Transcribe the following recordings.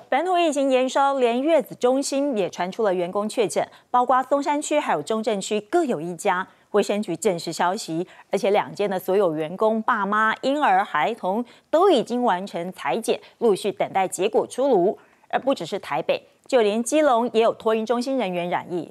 本土疫情延烧，连月子中心也传出了员工确诊，包括松山区还有中正区各有一家。卫生局证实消息，而且2间的所有员工、爸妈、婴儿、孩童都已经完成采检，陆续等待结果出炉。而不只是台北，就连基隆也有托婴中心人员染疫。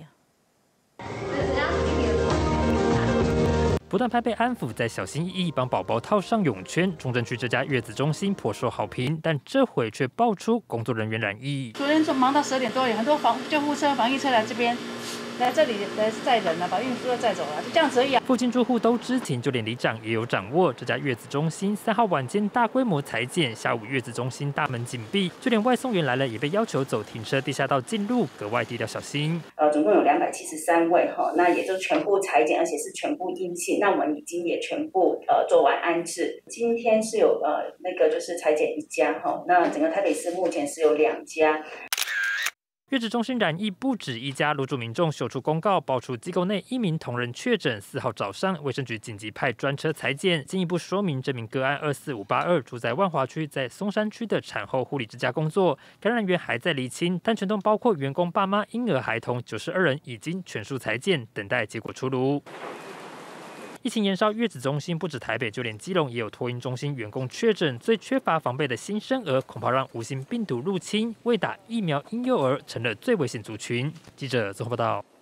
不断拍背安抚，在小心翼翼帮宝宝套上泳圈。中正区这家月子中心颇受好评，但这回却爆出工作人员染疫。 昨天忙到12点多，有很多救护车、防疫车来这边。来这里来载人了，把孕妇都载走了，就这样子而已啊。 附近住户都知情，就连里长也有掌握。这家月子中心3号晚间大规模采检，下午月子中心大门紧闭，就连外送员来了也被要求走停车地下道进入，格外低调小心。 总共有273位哈，那也就全部采检，而且是全部阴性。那我们已经也全部做完安置。今天是有那个就是采检1家哈，那整个台北市目前是有2家。 月子中心染疫不止1家，入住民众秀出公告，爆出机构内1名同仁确诊。4号早上，卫生局紧急派专车采检，进一步说明这名个案24582住在万华区，在松山区的产后护理之家工作，感染源还在厘清，但全栋包括员工爸妈、婴儿、孩童92人已经全数采检，等待结果出炉。疫情延烧，月子中心不止台北，就连基隆也有托婴中心员工确诊。最缺乏防备的新生儿，恐怕让无形病毒入侵，未打疫苗婴幼儿成了最危险族群。记者综合报道。